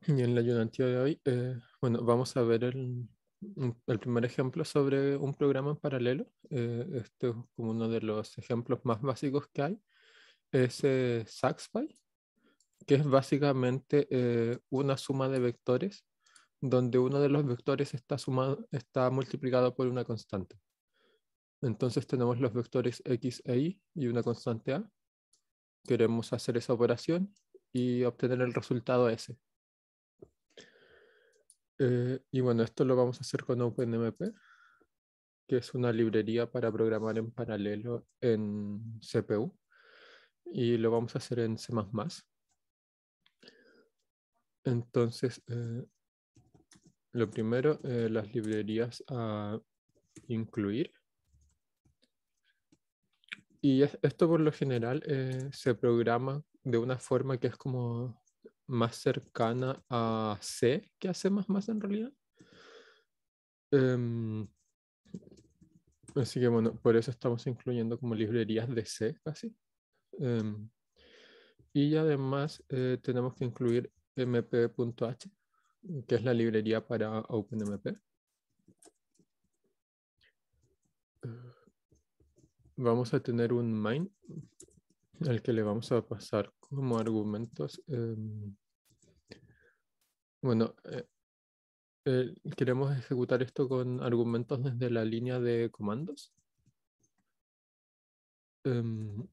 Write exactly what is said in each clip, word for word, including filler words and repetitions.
Y en la ayudantía de hoy, eh, bueno, vamos a ver el, un- el primer ejemplo sobre un programa en paralelo. Eh, este es como uno de los ejemplos más básicos que hay. Es eh, SaxPy, que es básicamente eh, una suma de vectores donde uno de los vectores está sumado, está multiplicado por una constante. Entonces tenemos los vectores x e y y una constante a. Queremos hacer esa operación y obtener el resultado S. Eh, y bueno, esto lo vamos a hacer con OpenMP, que es una librería para programar en paralelo en C P U. Y lo vamos a hacer en C más más. Entonces, eh, lo primero, eh, las librerías a incluir. Y es- esto por lo general eh, se programa de una forma que es como más cercana a C que a C más más en realidad. Em, Así que bueno, por eso estamos incluyendo como librerías de C casi. Em, y además eh, tenemos que incluir mp.h, que es la librería para OpenMP. Vamos a tener un main al que le vamos a pasar como argumentos. em, bueno, eh, eh, queremos ejecutar esto con argumentos desde la línea de comandos. Em,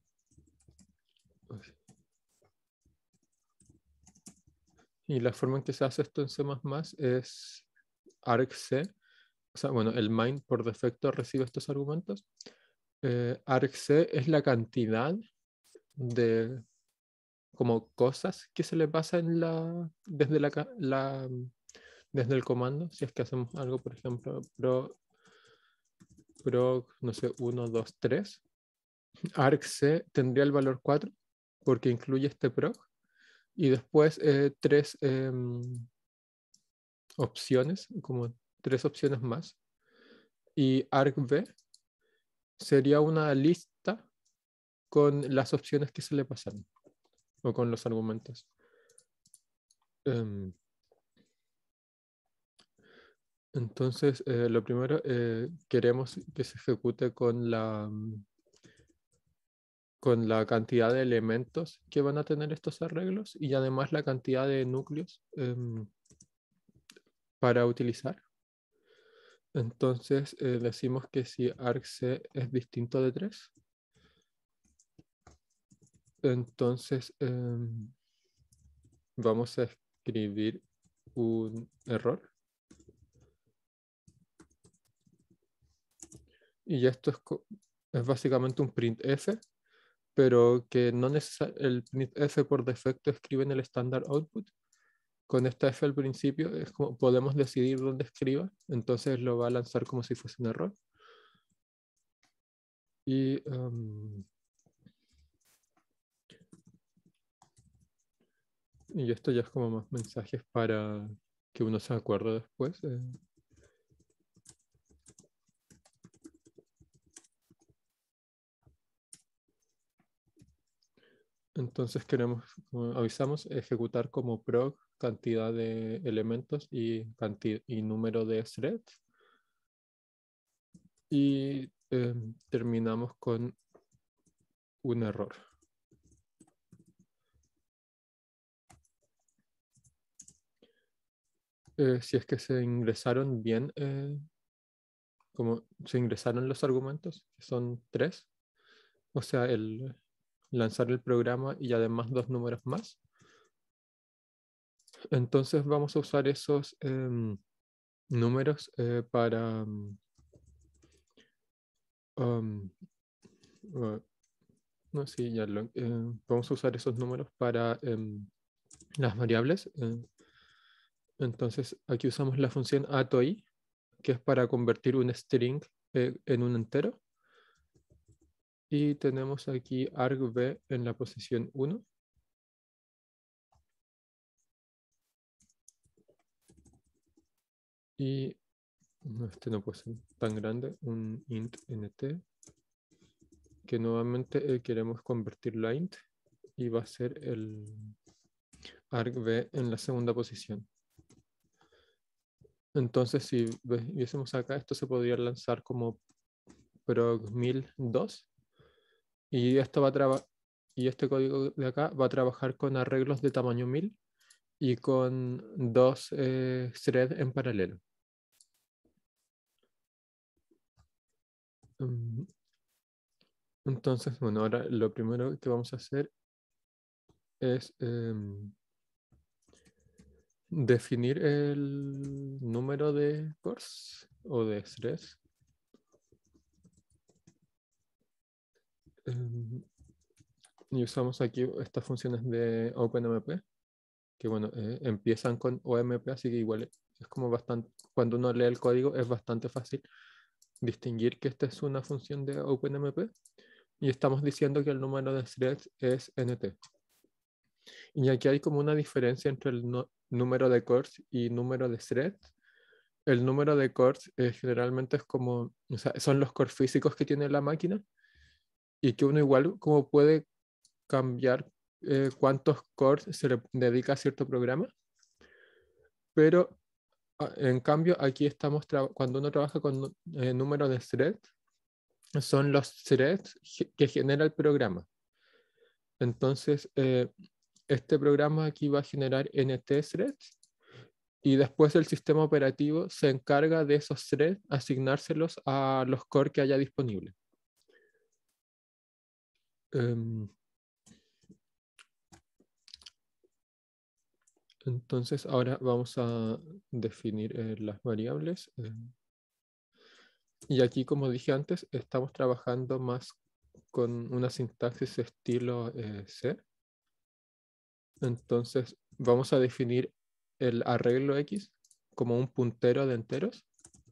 y la forma en que se hace esto en C más más es argc. O sea, bueno, el main por defecto recibe estos argumentos. Eh, argc es la cantidad de como cosas que se le pasa en la, desde la, ca- la- desde el comando. Si es que hacemos algo, por ejemplo, pro, pro no sé, uno dos tres, argc tendría el valor cuatro porque incluye este proc y después eh, tres em, opciones, como tres opciones más. Y argv sería una lista con las opciones que se le pasaron o con los argumentos. Em, entonces, eh, lo primero, eh, queremos que se ejecute con la, mm, con la cantidad de elementos que van a tener estos arreglos y además la cantidad de núcleos em, para utilizar. Entonces, eh, decimos que si argc es distinto de tres, entonces em, vamos a escribir un error. Y esto es, co- es básicamente un printf, pero que no necesariamente el printf por defecto escribe en el standard output. Con esta f al principio es como podemos decidir dónde escriba, entonces lo va a lanzar como si fuese un error. Y, um, y esto ya es como más mensajes para que uno se acuerde después. eh. Entonces queremos, como avisamos, ejecutar como proc cantidad de elementos y, canti- y número de threads. Y em, terminamos con un error. Eh, si es que se ingresaron bien, eh, como se ingresaron los argumentos, que son tres, o sea, el lanzar el programa y además dos números más. Entonces vamos a usar esos em, números eh, para... um, uh, no, sí, ya lo... eh, vamos a usar esos números para em, las variables. eh. Entonces aquí usamos la función atoI, que es para convertir un string eh, en un entero. Y tenemos aquí argv en la posición uno. Y no, este no puede ser tan grande, un int nt, que nuevamente eh, queremos convertirlo a int y va a ser el, argv en la segunda posición. Entonces, si viésemos acá, esto se podría lanzar como prog mil dos y esto va a trabajar y este código de acá va a trabajar con arreglos de tamaño mil y con dos eh, threads en paralelo. Um, entonces, bueno, ahora lo primero que vamos a hacer es um, definir el número de cores o de threads. Um, y usamos aquí estas funciones de OpenMP, que bueno, eh, empiezan con O M P, así que igual es como bastante, cuando uno lee el código es bastante fácil distinguir que esta es una función de OpenMP y estamos diciendo que el número de threads es N T. Y aquí hay como una diferencia entre el no, número de cores y número de threads. El número de cores eh, generalmente es como, o sea, son los cores físicos que tiene la máquina y que uno igual como puede cambiar eh, cuántos cores se le dedica a cierto programa. Pero ah, en cambio aquí estamos, cuando uno trabaja con eh, número de threads, son los threads que genera el programa. Entonces, eh, este programa aquí va a generar N T threads y después el sistema operativo se encarga de esos threads, asignárselos a los cores que haya disponibles. Um, entonces, ahora vamos a definir eh, las variables. Eh, y aquí, como dije antes, estamos trabajando más con una sintaxis estilo eh, C. Entonces, vamos a definir el arreglo X como un puntero de enteros.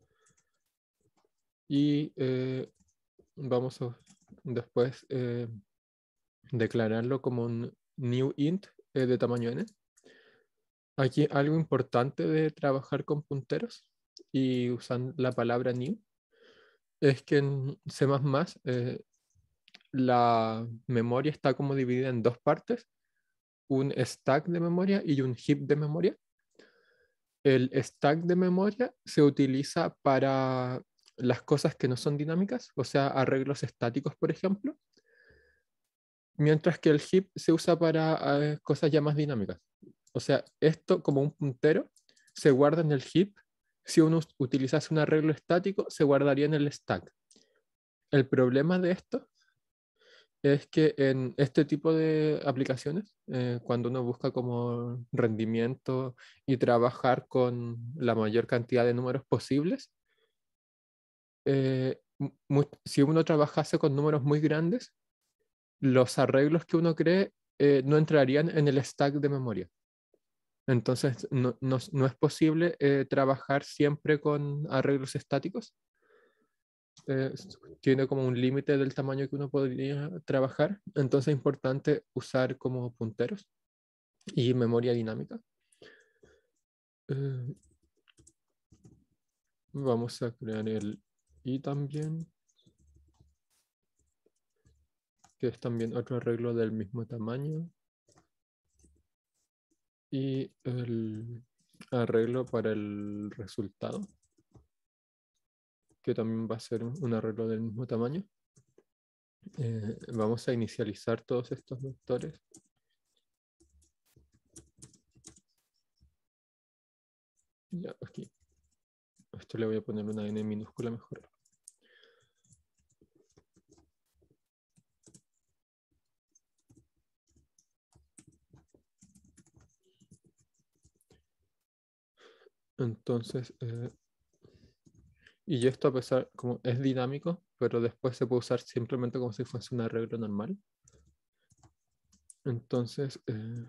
Y eh, vamos a después eh, declararlo como un new int eh, de tamaño n. Aquí algo importante de trabajar con punteros y usando la palabra new es que en C++ eh, la memoria está como dividida en dos partes, un stack de memoria y un heap de memoria. El stack de memoria se utiliza para las cosas que no son dinámicas, o sea, arreglos estáticos, por ejemplo, mientras que el heap se usa para eh, cosas ya más dinámicas. O sea, esto como un puntero se guarda en el heap. Si uno utilizase un arreglo estático, se guardaría en el stack. El problema de esto es que en este tipo de aplicaciones, eh, cuando uno busca como rendimiento y trabajar con la mayor cantidad de números posibles, eh, si uno trabajase con números muy grandes, los arreglos que uno cree eh, no entrarían en el stack de memoria. Entonces, no, no, no es posible eh, trabajar siempre con arreglos estáticos. Eh, tiene como un límite del tamaño que uno podría trabajar. Entonces, es importante usar como punteros y memoria dinámica. Eh, vamos a crear el i también, que es también otro arreglo del mismo tamaño. Y el arreglo para el resultado, que también va a ser un arreglo del mismo tamaño. Eh, vamos a inicializar todos estos vectores. Ya, aquí. Esto le voy a poner una n minúscula mejor. Entonces, eh, y esto a pesar, como es dinámico, pero después se puede usar simplemente como si fuese un arreglo normal. Entonces, eh,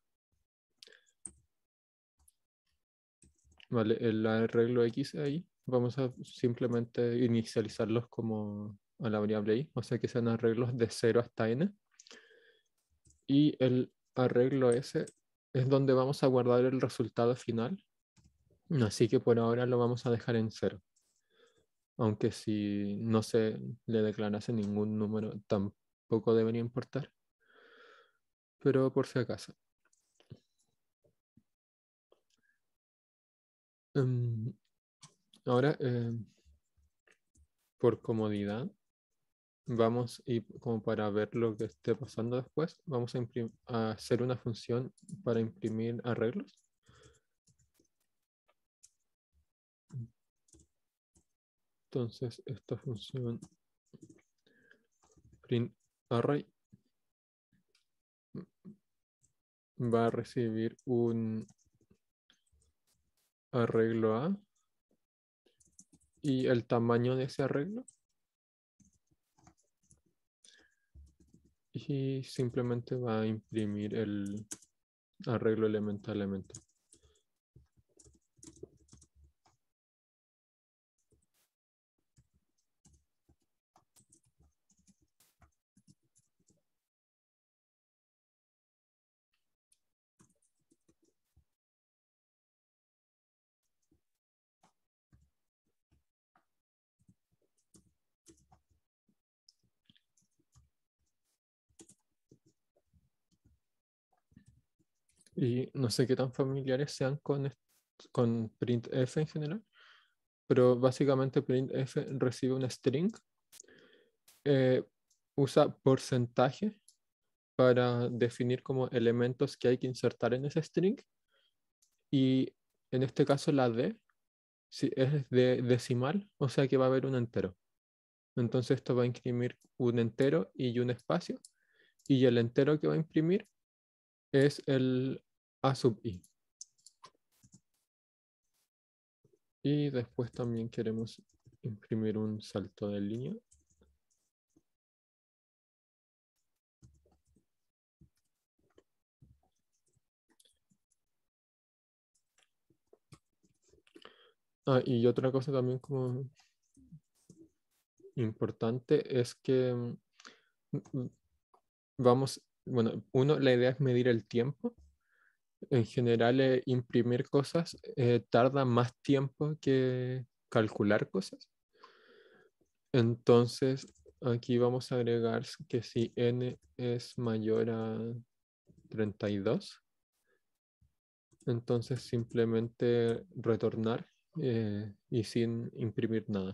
vale, el arreglo X ahí, vamos a simplemente inicializarlos como a la variable i, o sea que sean arreglos de cero hasta n. Y el arreglo S es donde vamos a guardar el resultado final. Así que por ahora lo vamos a dejar en cero. Aunque si no se le declarase ningún número, tampoco debería importar. Pero por si acaso. Ahora, eh, por comodidad, vamos y como para ver lo que esté pasando después, vamos a, imprim- a hacer una función para imprimir arreglos. Entonces, esta función print array va a recibir un arreglo A y el tamaño de ese arreglo. Y simplemente va a imprimir el arreglo elemento a elemento. Y no sé qué tan familiares sean con, est- con printf en general, pero básicamente printf recibe una string, eh, usa porcentaje para definir como elementos que hay que insertar en ese string, y en este caso la d si es de decimal, o sea que va a haber un entero. Entonces esto va a imprimir un entero y un espacio, y el entero que va a imprimir es el a sub i. Y después también queremos imprimir un salto de línea. Ah, y otra cosa también como importante es que mm, mm, vamos, bueno, uno, la idea es medir el tiempo. En general, eh, imprimir cosas eh, tarda más tiempo que calcular cosas. Entonces, aquí vamos a agregar que si n es mayor a treinta y dos, entonces simplemente retornar eh, y sin imprimir nada.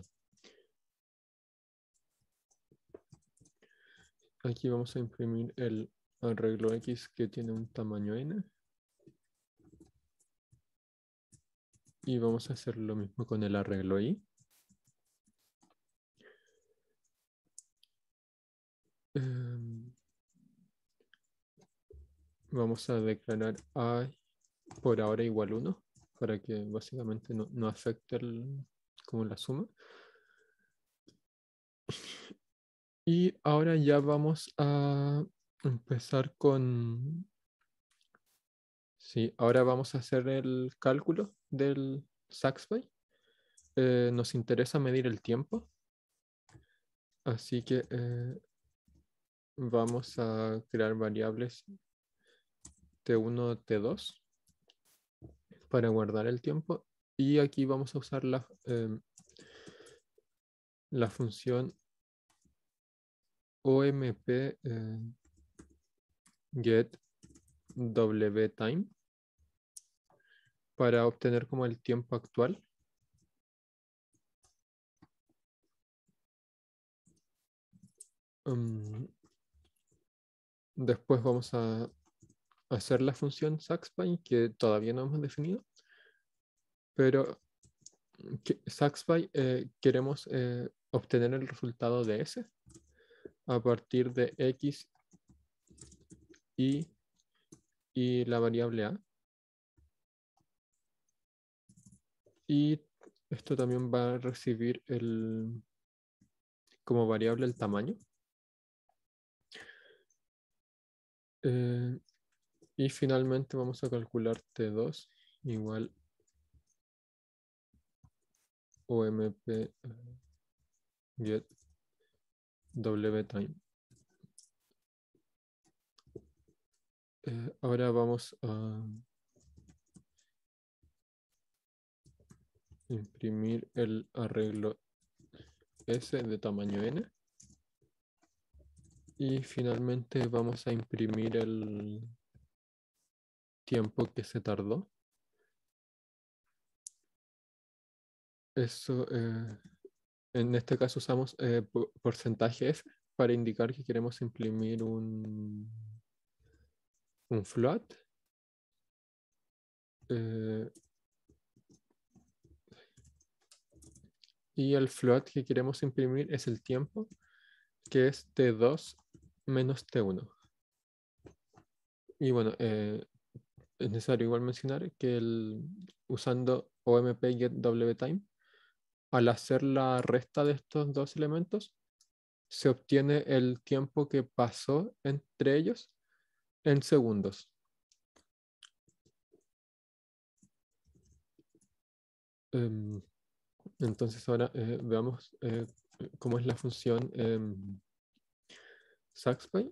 Aquí vamos a imprimir el arreglo X que tiene un tamaño n. Y vamos a hacer lo mismo con el arreglo Y. Um, vamos a declarar A por ahora igual uno, para que básicamente no, no afecte el, como la suma. Y ahora ya vamos a empezar con... Sí, ahora vamos a hacer el cálculo del Saxby. Eh, nos interesa medir el tiempo. Así que eh, vamos a crear variables T uno, T dos para guardar el tiempo. Y aquí vamos a usar la, eh, la función omp eh, get wtime para obtener como el tiempo actual. Um, después vamos a hacer la función saxby que todavía no hemos definido, pero que, saxby eh, queremos eh, obtener el resultado de S a partir de X y, y la variable A. Y esto también va a recibir el, como variable el tamaño. Eh, y finalmente vamos a calcular T dos igual omp eh, get wtime. Eh, ahora vamos a imprimir el arreglo S de tamaño n. Y finalmente vamos a imprimir el tiempo que se tardó. Eso, eh, en este caso usamos eh, po- porcentaje F para indicar que queremos imprimir un, un float. eh, y el float que queremos imprimir es el tiempo, que es T dos menos T uno. Y bueno, eh, es necesario igual mencionar que el, usando O M P get wtime, al hacer la resta de estos dos elementos, se obtiene el tiempo que pasó entre ellos en segundos. Em, entonces ahora eh, veamos eh, cómo es la función em, SaxPy.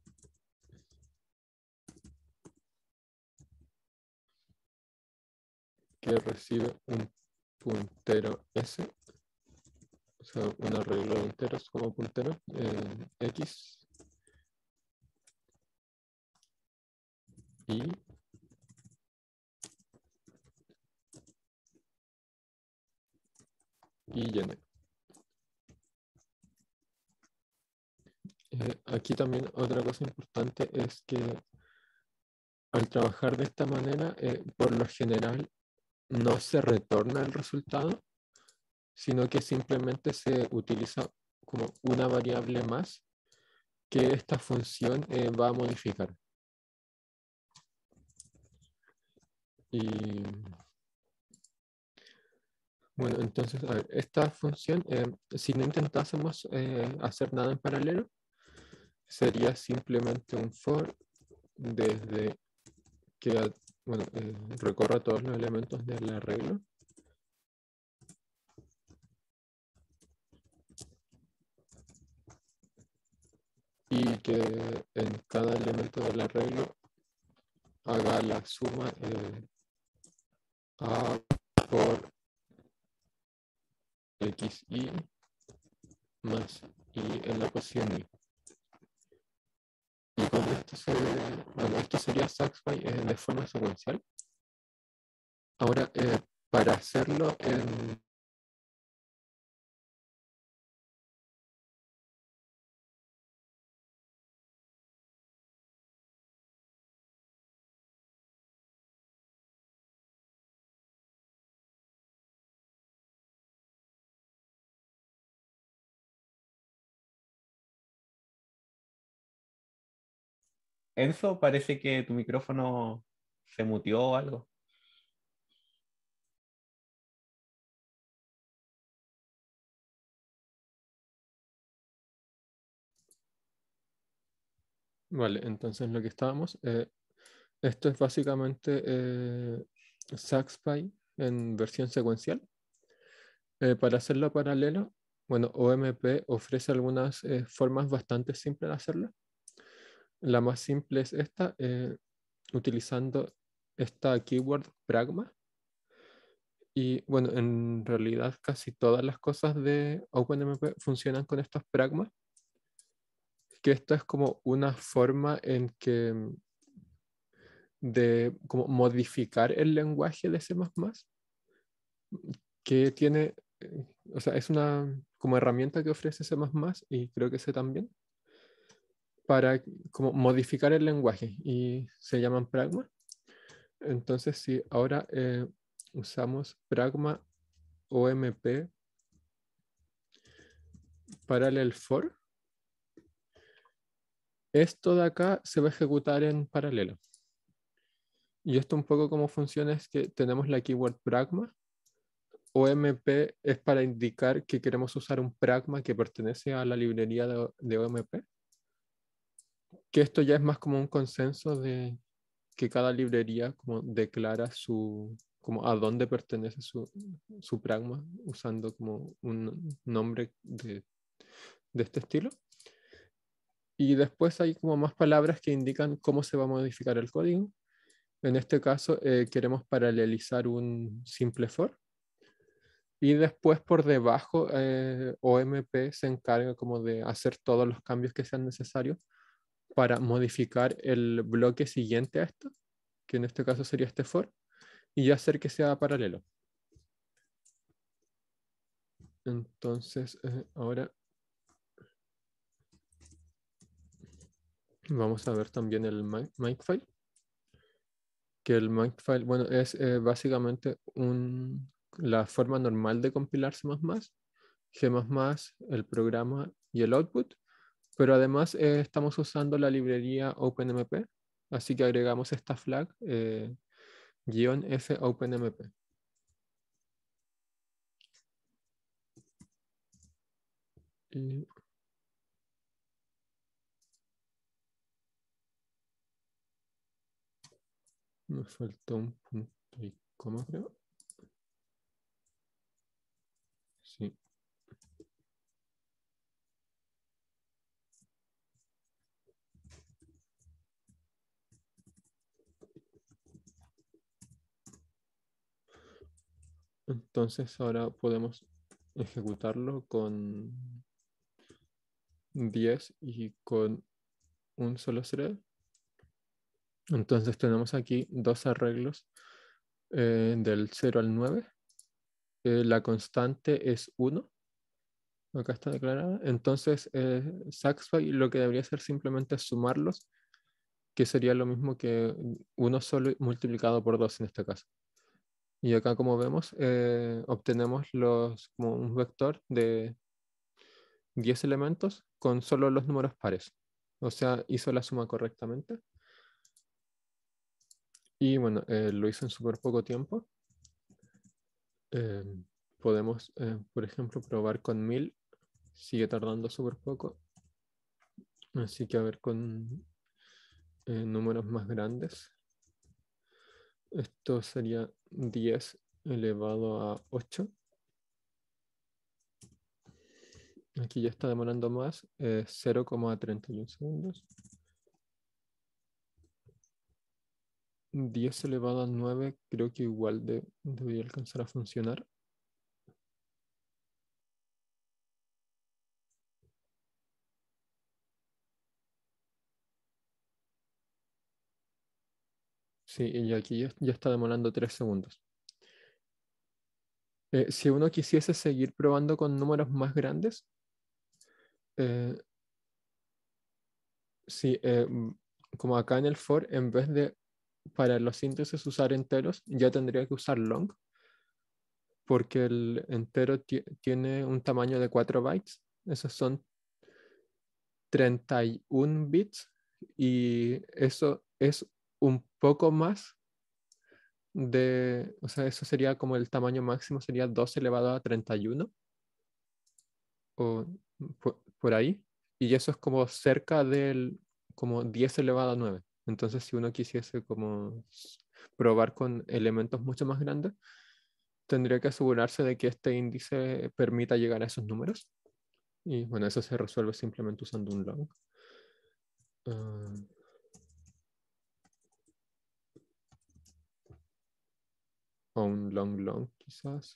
Que recibe un puntero S, o sea, un arreglo de enteros como puntero, eh, X, Y, y N. Eh, aquí también otra cosa importante es que al trabajar de esta manera, eh, por lo general no se retorna el resultado, sino que simplemente se utiliza como una variable más que esta función eh, va a modificar. Y bueno, entonces, a ver, esta función, eh, si no intentásemos eh, hacer nada en paralelo, sería simplemente un for desde que bueno, eh, recorra todos los elementos del arreglo. Y que en cada elemento del arreglo haga la suma eh, A por xy más y en la posición y. Y con esto, se, bueno, esto sería SaxPy eh, de forma secuencial. Ahora, eh, para hacerlo en Enzo, parece que tu micrófono se muteó o algo. Vale, entonces lo que estábamos, eh, esto es básicamente eh, SaxPy en versión secuencial. Eh, para hacerlo paralelo, bueno, O M P ofrece algunas eh, formas bastante simples de hacerlo. La más simple es esta, eh, utilizando esta keyword pragma. Y bueno, en realidad casi todas las cosas de OpenMP funcionan con estos pragmas, que esto es como una forma en que de como modificar el lenguaje de C++, que tiene, eh, o sea, es una como herramienta que ofrece C++ y creo que C también, para como modificar el lenguaje y se llaman pragma. Entonces, si ahora eh, usamos pragma O M P parallel for, esto de acá se va a ejecutar en paralelo. Y esto un poco como funciona es que tenemos la keyword pragma. O M P es para indicar que queremos usar un pragma que pertenece a la librería de, de O M P. Que esto ya es más como un consenso de que cada librería como declara su, como a dónde pertenece su, su pragma, usando como un nombre de, de este estilo. Y después hay como más palabras que indican cómo se va a modificar el código. En este caso eh, queremos paralelizar un simple for. Y después por debajo eh, O M P se encarga como de hacer todos los cambios que sean necesarios para modificar el bloque siguiente a esto, que en este caso sería este for, y hacer que sea paralelo. Entonces, eh, ahora vamos a ver también el Makefile. Que el Makefile, bueno, es eh, básicamente un, la forma normal de compilar C más más, G más más, el programa y el output. Pero además eh, estamos usando la librería OpenMP, así que agregamos esta flag eh, guión F OpenMP. Y me faltó un punto y coma, creo. Sí. Entonces ahora podemos ejecutarlo con diez y con un solo thread. Entonces tenemos aquí dos arreglos eh, del cero al nueve. Eh, la constante es uno. Acá está declarada. Entonces, eh, Saxfy lo que debería hacer simplemente es sumarlos, que sería lo mismo que uno solo multiplicado por dos en este caso. Y acá, como vemos, eh, obtenemos los, como un vector de diez elementos con solo los números pares. O sea, hizo la suma correctamente. Y bueno, eh, lo hizo en súper poco tiempo. Eh, podemos, eh, por ejemplo, probar con mil. Sigue tardando súper poco. Así que a ver con eh, números más grandes. Esto sería diez elevado a ocho. Aquí ya está demorando más, eh, cero coma treinta y uno segundos. diez elevado a nueve creo que igual de, debería alcanzar a funcionar. Sí, y aquí ya, ya está demorando tres segundos. Eh, si uno quisiese seguir probando con números más grandes, eh, sí, eh, mm, como acá en el for, en vez de para los índices usar enteros, ya tendría que usar long, porque el entero ti- tiene un tamaño de cuatro bytes. Esos son treinta y uno bits y eso es un poco más de, o sea, eso sería como el tamaño máximo, sería dos elevado a treinta y uno o por, por ahí. Y eso es como cerca del, como diez elevado a nueve. Entonces, si uno quisiese como s- probar con elementos mucho más grandes, tendría que asegurarse de que este índice permita llegar a esos números. Y bueno, eso se resuelve simplemente usando un long. Ah, o un long long quizás.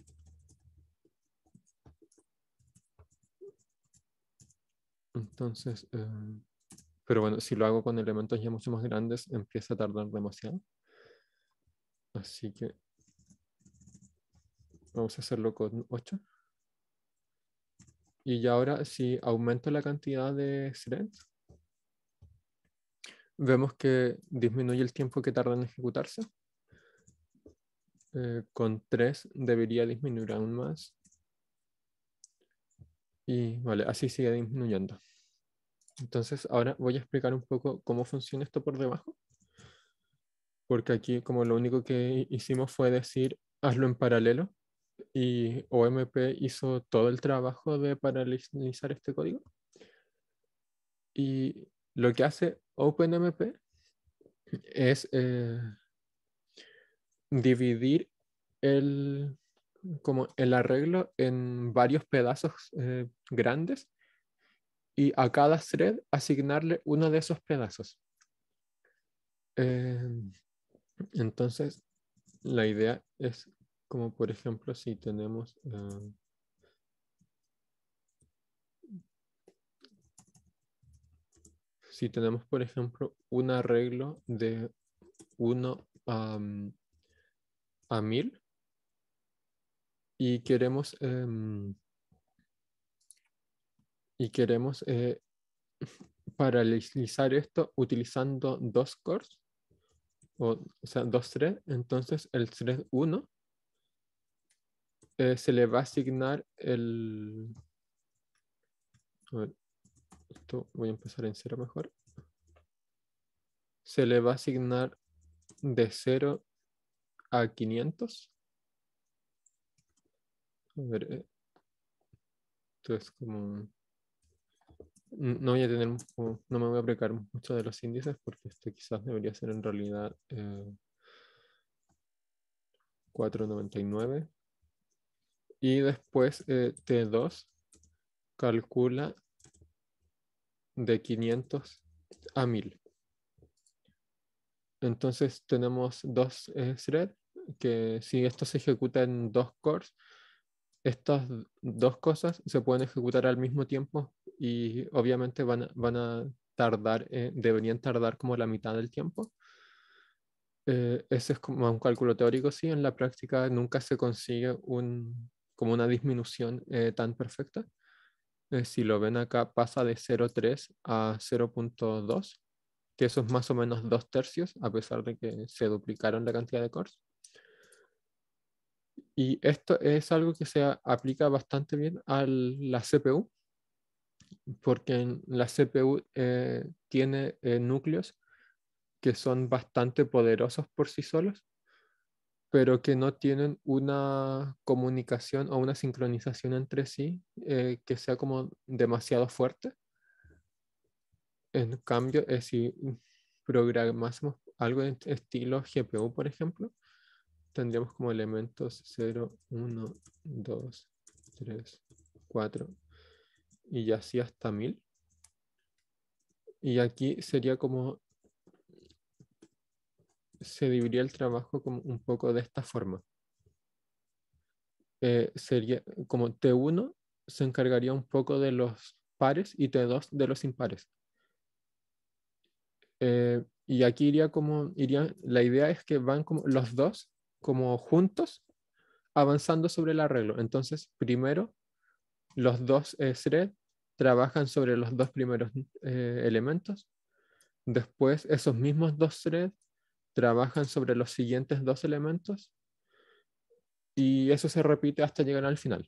Entonces, eh, pero bueno, si lo hago con elementos ya mucho más grandes, empieza a tardar demasiado. Así que vamos a hacerlo con ocho. Y ya ahora, si aumento la cantidad de threads, vemos que disminuye el tiempo que tarda en ejecutarse. Eh, con tres debería disminuir aún más. Y vale, así sigue disminuyendo. Entonces, ahora voy a explicar un poco cómo funciona esto por debajo. Porque aquí, como lo único que hicimos fue decir, hazlo en paralelo. Y O M P hizo todo el trabajo de paralelizar este código. Y lo que hace OpenMP es eh, dividir el, como el arreglo en varios pedazos eh, grandes y a cada thread asignarle uno de esos pedazos. Eh, entonces, la idea es como, por ejemplo, si tenemos... Uh, si tenemos, por ejemplo, un arreglo de uno a, a mil y queremos, em, y queremos eh, paralelizar esto utilizando dos cores, o, o sea, dos threads. Entonces el thread uno eh, se le va a asignar el... A ver, esto voy a empezar en cero mejor. Se le va a asignar de cero a quinientos. A ver, eh, esto es como... No voy a tener, como- no me voy a aplicar mucho de los índices porque este quizás debería ser en realidad eh, cuatro noventa y nueve. Y después eh, T dos calcula de quinientos a mil. Entonces tenemos dos eh, threads que si esto se ejecuta en dos cores, estas dos cosas se pueden ejecutar al mismo tiempo y obviamente van a, van a tardar, eh, deberían tardar como la mitad del tiempo. Eh, ese es como un cálculo teórico, sí, en la práctica nunca se consigue un, como una disminución eh, tan perfecta. Eh, si lo ven acá, pasa de cero punto tres a cero punto dos, que eso es más o menos dos tercios, a pesar de que se duplicaron la cantidad de cores. Y esto es algo que se a- aplica bastante bien a la C P U, porque en la C P U eh, tiene eh, núcleos que son bastante poderosos por sí solos, pero que no tienen una comunicación o una sincronización entre sí eh, que sea como demasiado fuerte. En cambio, eh, si programásemos algo en estilo G P U, por ejemplo, tendríamos como elementos cero, uno, dos, tres, cuatro y así hasta mil. Y aquí sería como, se dividiría el trabajo como un poco de esta forma. Eh, sería como T uno se encargaría un poco de los pares y T dos de los impares. Eh, y aquí iría como, iría, la idea es que van como los dos como juntos avanzando sobre el arreglo. Entonces, primero, los dos eh, threads trabajan sobre los dos primeros eh, elementos. Después, esos mismos dos threads trabajan sobre los siguientes dos elementos. Y eso se repite hasta llegar al final.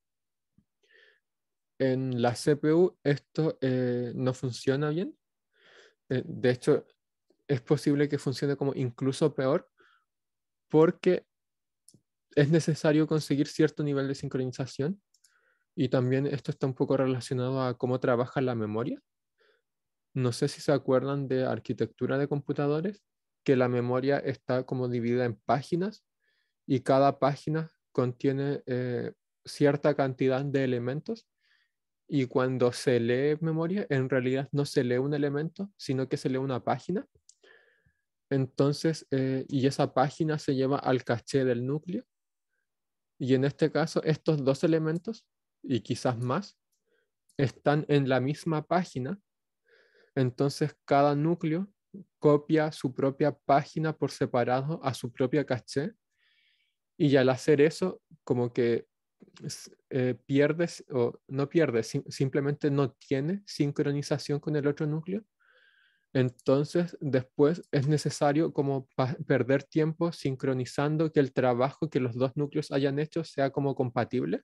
En la C P U esto eh, no funciona bien. Eh, de hecho, es posible que funcione como incluso peor porque es necesario conseguir cierto nivel de sincronización y también esto está un poco relacionado a cómo trabaja la memoria. No sé si se acuerdan de arquitectura de computadores, que la memoria está como dividida en páginas y cada página contiene eh, cierta cantidad de elementos y cuando se lee memoria, en realidad no se lee un elemento, sino que se lee una página. Entonces, eh, y esa página se lleva al caché del núcleo. Y en este caso, estos dos elementos, y quizás más, están en la misma página. Entonces, cada núcleo copia su propia página por separado a su propia caché. Y al hacer eso, como que eh, pierdes, o no pierdes, sim- simplemente no tiene sincronización con el otro núcleo. Entonces, después es necesario como pa- perder tiempo sincronizando que el trabajo que los dos núcleos hayan hecho sea como compatible.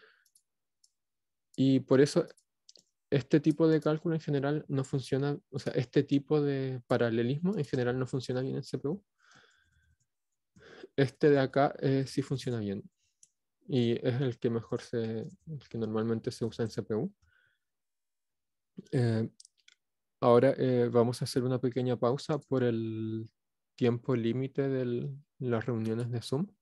Y por eso este tipo de cálculo en general no funciona, o sea, este tipo de paralelismo en general no funciona bien en C P U. Este de acá eh, sí funciona bien y es el que mejor se, el que normalmente se usa en C P U. Eh, ahora eh, vamos a hacer una pequeña pausa por el tiempo límite de las reuniones de Zoom.